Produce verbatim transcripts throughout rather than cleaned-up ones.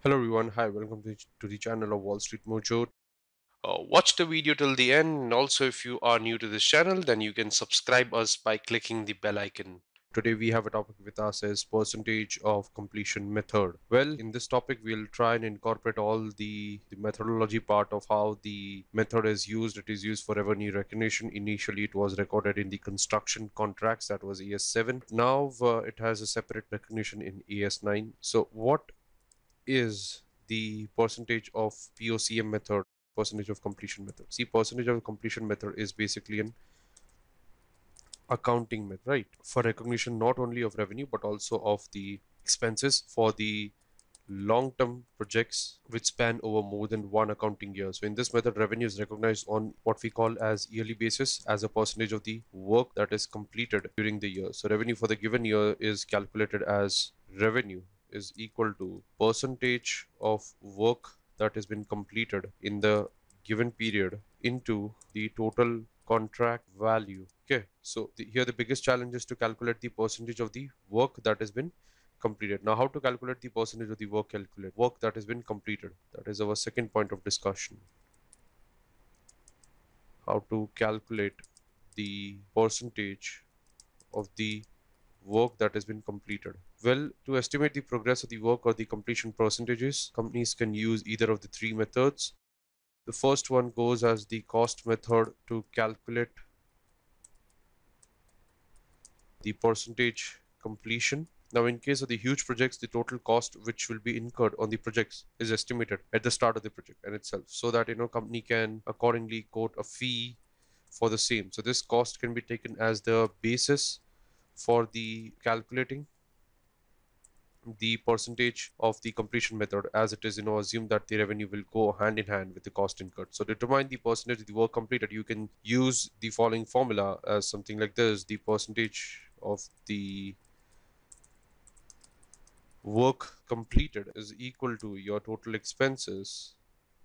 Hello everyone, hi, welcome to, to the channel of Wall Street Mojo. Uh, watch the video till the end, and also if you are new to this channel, then you can subscribe us by clicking the bell icon. Today we have a topic with us as percentage of completion method. Well, in this topic we'll try and incorporate all the, the methodology part of how the method is used. It is used for revenue recognition. Initially it was recorded in the construction contracts, that was A S seven. Now uh, it has a separate recognition in A S nine. So what is the percentage of P O C M method, percentage of completion method? See, percentage of completion method is basically an accounting method, right? For recognition not only of revenue but also of the expenses for the long-term projects which span over more than one accounting year. So in this method, revenue is recognized on what we call as yearly basis as a percentage of the work that is completed during the year. So revenue for the given year is calculated as revenue is equal to percentage of work that has been completed in the given period into the total contract value. Okay, so the, here the biggest challenge is to calculate the percentage of the work that has been completed. Now, how to calculate the percentage of the work calculate work that has been completed? That is our second point of discussion. How to calculate the percentage of the work that has been completed. Well, to estimate the progress of the work or the completion percentages, companies can use either of the three methods. The first one goes as the cost method to calculate the percentage completion. Now, in case of the huge projects, the total cost which will be incurred on the projects is estimated at the start of the project and itself, so that you know company can accordingly quote a fee for the same. So this cost can be taken as the basis for the calculating the percentage of the completion method, as it is you know assume that the revenue will go hand in hand with the cost incurred. So to determine the percentage of the work completed, you can use the following formula as something like this: the percentage of the work completed is equal to your total expenses,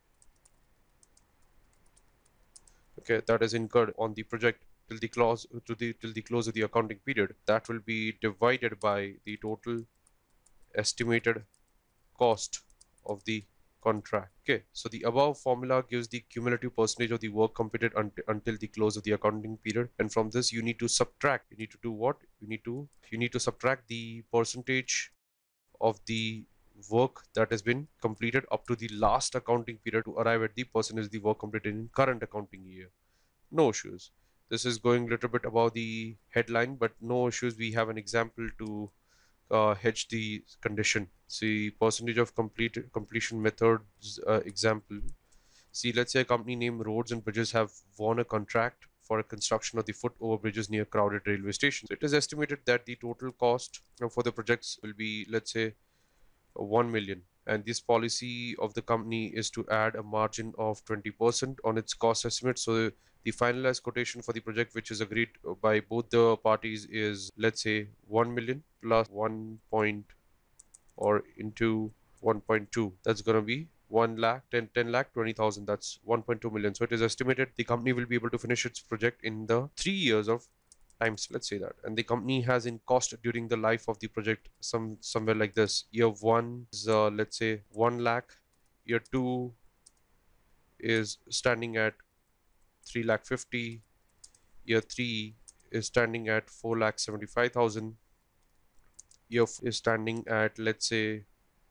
okay, that is incurred on the project till the close to the till the close of the accounting period. That will be divided by the total estimated cost of the contract. Okay, so the above formula gives the cumulative percentage of the work completed unt until the close of the accounting period, and from this you need to subtract. You need to do what? You need to you need to subtract the percentage of the work that has been completed up to the last accounting period to arrive at the percentage of the work completed in current accounting year. No issues. This is going a little bit above the headline, but no issues. We have an example to uh, hedge the condition. See, percentage of complete completion methods uh, example. See, let's say a company named Roads and Bridges have won a contract for a construction of the foot over bridges near crowded railway stations. So it is estimated that the total cost uh, for the projects will be, let's say, one million. And this policy of the company is to add a margin of twenty percent on its cost estimate. So the finalized quotation for the project, which is agreed by both the parties, is, let's say, one million plus one point or into one point two. That's going to be one lakh, ten, ten lakh, twenty thousand. That's one point two million. So it is estimated the company will be able to finish its project in the three years of times, let's say that, and the company has in cost during the life of the project some somewhere like this. Year one is uh, let's say one lakh, year two is standing at three lakh fifty, year three is standing at four lakh seventy-five thousand, year four is standing at, let's say,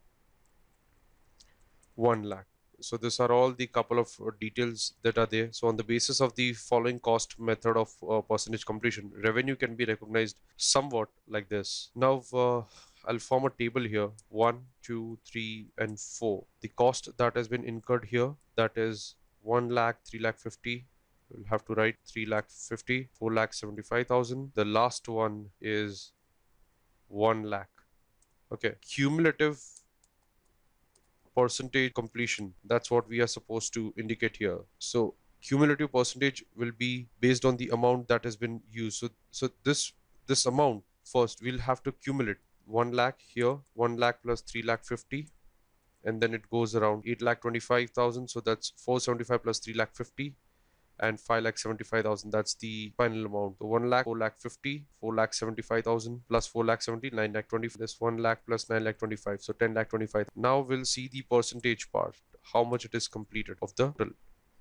one lakh. So these are all the couple of uh, details that are there. So on the basis of the following cost method of uh, percentage completion, revenue can be recognized somewhat like this. Now uh, I'll form a table here: one, two, three, and four. The cost that has been incurred here, that is one lakh, three lakh fifty. We'll have to write three lakh fifty, four lakh seventy-five thousand. The last one is one lakh. Okay, cumulative percentage completion, that's what we are supposed to indicate here. So cumulative percentage will be based on the amount that has been used. So so this this amount, first we'll have to cumulate one lakh here, one lakh plus three lakh fifty, and then it goes around eight lakh twenty-five thousand. So that's four seventy-five plus three lakh fifty, and five lakh seventy-five thousand. That's the final amount. So one lakh, four lakh fifty, four lakh seventy-five thousand plus four lakh seventy, nine lakh twenty. This one lakh plus nine lakh twenty-five. So ten lakh twenty-five. Now we'll see the percentage part, how much it is completed of the total.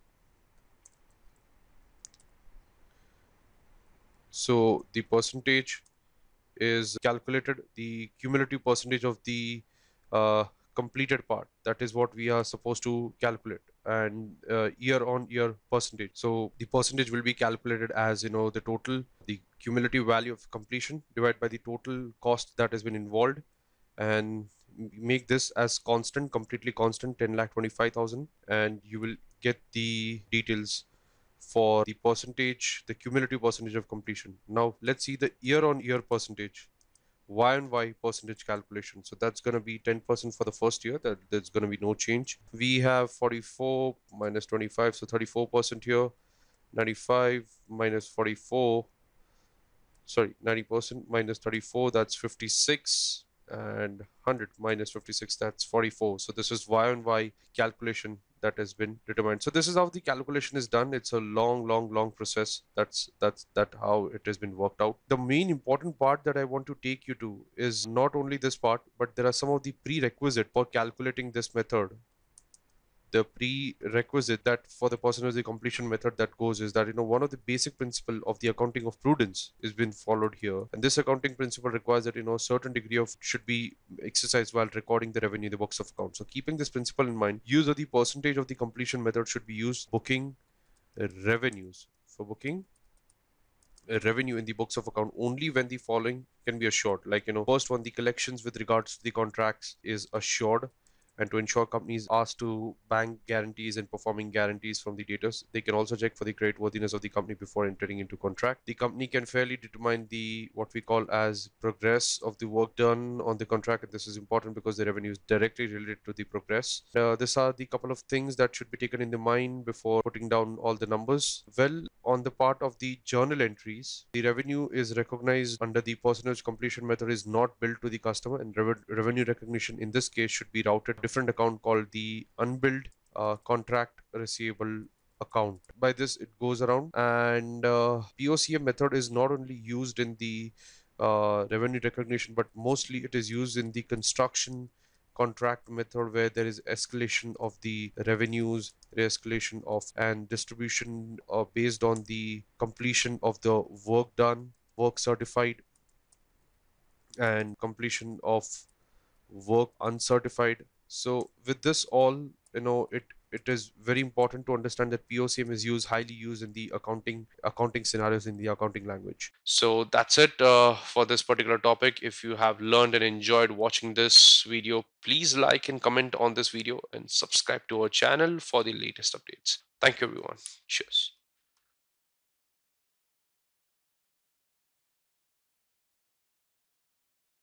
So the percentage is calculated, the cumulative percentage of the uh, completed part. That is what we are supposed to calculate, and uh, year on year percentage. So the percentage will be calculated as, you know, the total, the cumulative value of completion divided by the total cost that has been involved, and make this as constant, completely constant, ten lakh twenty-five thousand, and you will get the details for the percentage, the cumulative percentage of completion. Now let's see the year on year percentage, Y and Y percentage calculation. So that's going to be ten percent for the first year. That there's going to be no change. We have forty-four minus twenty-five, so thirty-four percent here. ninety-five minus forty-four, sorry, ninety percent minus thirty-four, that's fifty-six, and one hundred minus fifty-six, that's forty-four. So this is Y on Y calculation that has been determined. So this is how the calculation is done. It's a long, long, long process. That's that's that how it has been worked out. The main important part that I want to take you to is not only this part, but there are some of the prerequisite for calculating this method. The prerequisite that for the percentage completion method that goes is that, you know, one of the basic principle of the accounting of prudence is been followed here, and this accounting principle requires that, you know, a certain degree of should be exercised while recording the revenue in the books of accounts. So keeping this principle in mind, use of the percentage of the completion method should be used booking revenues for booking revenue in the books of account only when the following can be assured. Like, you know, first one, the collections with regards to the contracts is assured, and to ensure companies asked to bank guarantees and performing guarantees from the debtors. They can also check for the creditworthiness of the company before entering into contract. The company can fairly determine the what we call as progress of the work done on the contract, and this is important because the revenue is directly related to the progress. Uh, these are the couple of things that should be taken in the mind before putting down all the numbers. Well, on the part of the journal entries, the revenue is recognized under the percentage completion method is not billed to the customer, and rev revenue recognition in this case should be routed different account called the unbilled uh, contract receivable account. By this it goes around, and uh, P O C M method is not only used in the uh, revenue recognition, but mostly it is used in the construction contract method, where there is escalation of the revenues, escalation of and distribution uh, based on the completion of the work done, work certified, and completion of work uncertified. So with this all, you know, it it is very important to understand that P O C M is used highly used in the accounting accounting scenarios in the accounting language. So that's it uh, for this particular topic. If you have learned and enjoyed watching this video, please like and comment on this video and subscribe to our channel for the latest updates. Thank you, everyone. Cheers.